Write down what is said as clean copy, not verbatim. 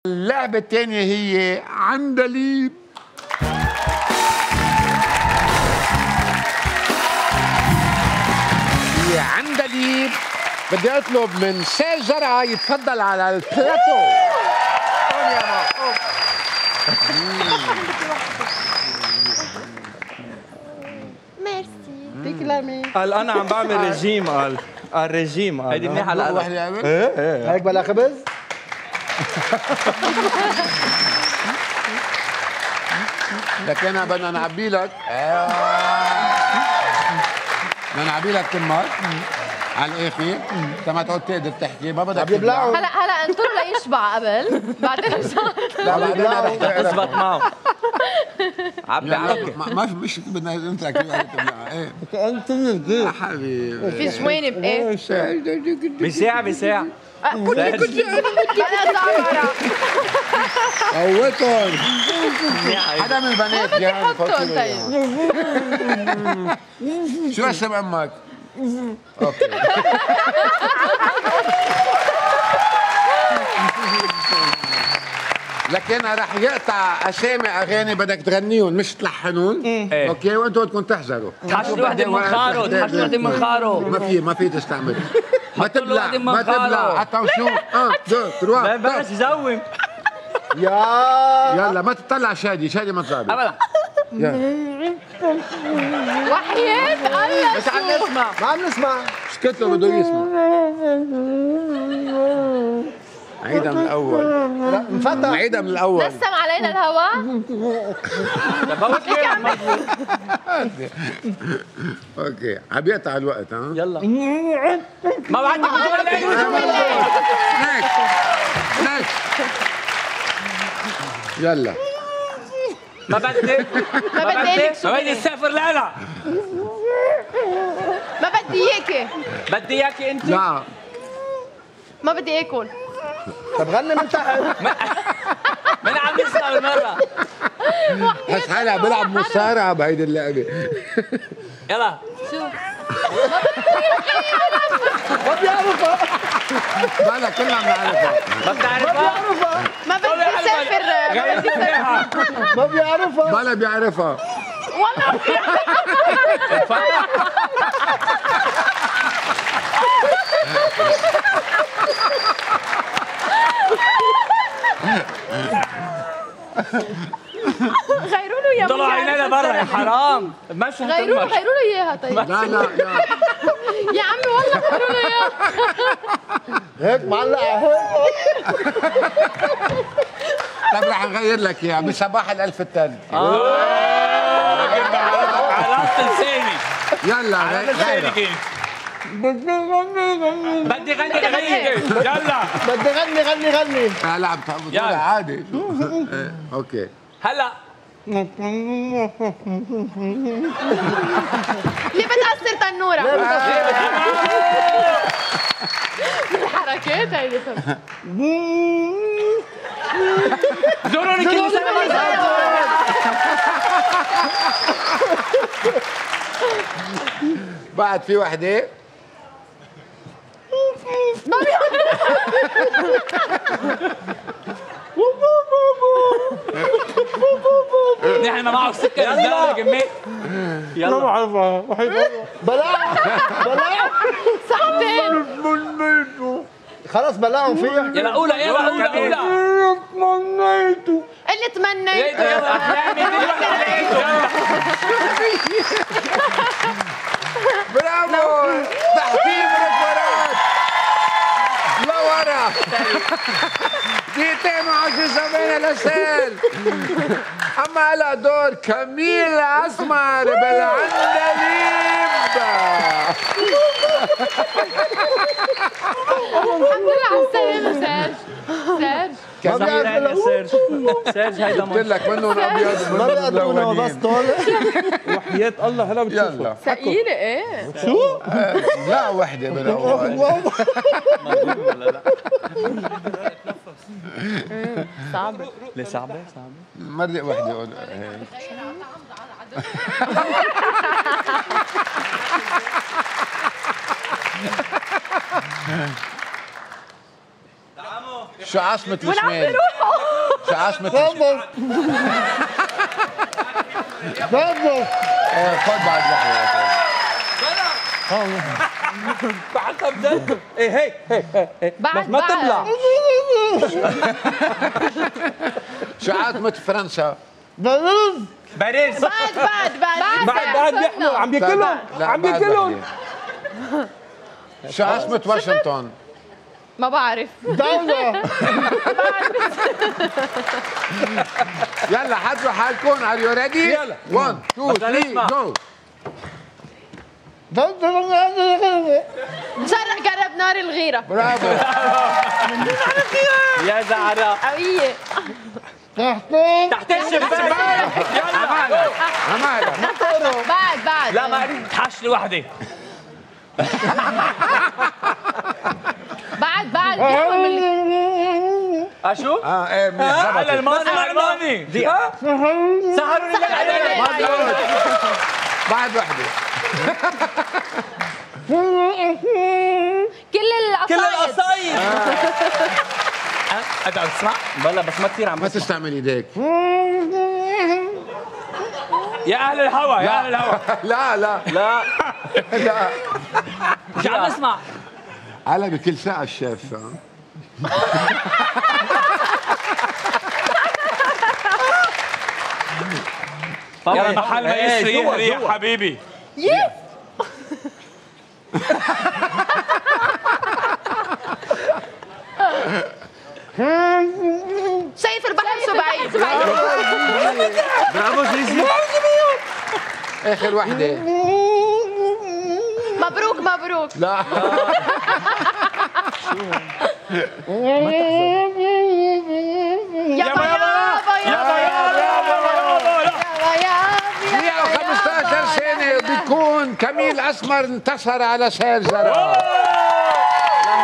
اللعبة الثانية هي عندليب. هي عندليب. بدي اطلب من سير زرعة يتفضل على البلاتو. ميرسي. تكلمي. قال انا عم بعمل ريجيم. قال ريجيم. قال هيدي منيحه لك. ايه هيك بلا خبز؟ لكن بدنا نعبي لك بدنا نعبي لك تمك على الاخر تما تقعد تقدر تحكي. ما بدك يبلعوا. هلا انطر ليشبع قبل بعدين لا لا اثبت معه. عبي ما مش بدنا نترك ايه انت من حبيبي في جوانب ايه؟ بساعة انا زعبرة. قوتهم. حدا من البنات ما بدي احطهم طيب. شو اسم امك؟ اوكي. لكن رح يقطع اسامي اغاني بدك تغنيهم مش تلحنون. اوكي وانتم بدكم تحذروا. تحشر وحدة من خارو. تحشر وحدة من خارو. ما في تستعمل. ما تبلع وحدة من ما تبلع. خارو. حتى وشو 1 2 3 بلش زوم. يا يلا ما تطلع شادي ما تزعل. ابدا. وحياة الله مش عم نسمع. ما عم نسمع. اسكت له بده يسمع. عيدها من الاول. انفتح. عيدها من الاول. نسم علينا الهواء. بفوت ليه عم اوكي عم يقطع الوقت. ها يلا. ما بعدك هيك يلا. ما بدك. ما بدي إلك ما بدي السافر لا. ما بدي اياكي. بدي اياكي انت. لا ما بدي اكل. طب غني من تحت. من عم نسمع بالمرة. بس حالي عم بلعب مصارعة بهيدي اللعبة. يلا. شو؟ ما بيعرفها. بلا كلنا بنعرفها. ما بتعرفها؟ ما بدي اسافر. غيرتي فيها. ما بيعرفها. بلا بيعرفها. والله غيروا له يا طلعوا عينينا برا يا حرام. مش غيروا له اياها طيب. لا يا عمي والله غيروا له اياها. هيك معلقة هيك. طب رح نغير لك اياها بصباح الألف الثلج. على لساني. يلا غيرها. بدي غني يلا. بدي غني. لا عم تقول عادي. اوكي هلا. ليه بتأثر تنورة؟ الحركات هيدي. زوروني كل سنة. بعد في وحدة. نحن ما معه سكر يا جماعة. يلا. ما بعرفها. بلاعوا. ساعتين. خلص بلاعوا فيها. يلا أولى. تمنيته. اللي تمنيت. يلا أحلامي برافو. تحكيم ركبرات لورا. دقيقتين و10 ثواني لسال. اما هلا دور كميل اسمر بالعندليب. الحمد لله على السلامة سيرج. كميل يا سيرج. سيرج هيدا قلت لك منهم ابيض ما بيقدرونه بس طالع. وحياة الله هلا بتشوفها. يلا ثقيلة ايه؟ شو؟ لا وحده بالاول. صعبة. ليه صعبة؟ مرة وحده شو عاصمة الشمال؟ شو عاصمة تفضل تفضل خد بعد واحدة. بعدها بجد. ايه هيك بعد ما تبلع. شو عاصمة فرنسا؟ باريس باريس. بعد بيحمل عم بياكلهم لا، عم بعد بياكلهم. واحدة. شو عاصمة واشنطن؟ ما بعرف. دولة يلا حضروا حالكم. ار يو ريدي؟ يلا. 1 2 بدنا 3 نسمع. جو. جرب جرب نار الغيرة. برافو. يا زعراء قوية. تحت الشباك. عمالة عمالة. بعد لا ما قريت تحش لي وحده. بعد بيحكوا من اللي- اشو؟ ايه منيح على ضبطت. الماني دقيقة. سهروا لي عليك. ما تزود. بعد وحدة. كل كل القصايد. القصايد. انت عم تسمع؟ بلا بس ما كثير عم ما تستعمل ايديك. يا اهل الهوى يا اهل الهوى. لا لا لا لا. مش عم نسمع. على بكل ساعة الشيف. يلا محل ما يسري يهري يا حبيبي. شايف البحر شو بعيد. برافو زيزي. اخر وحدة. مبروك مبروك. لا يابا يابا يابا يابا 115 سنة بيكون كميل أسمر انتصر على سير زرع.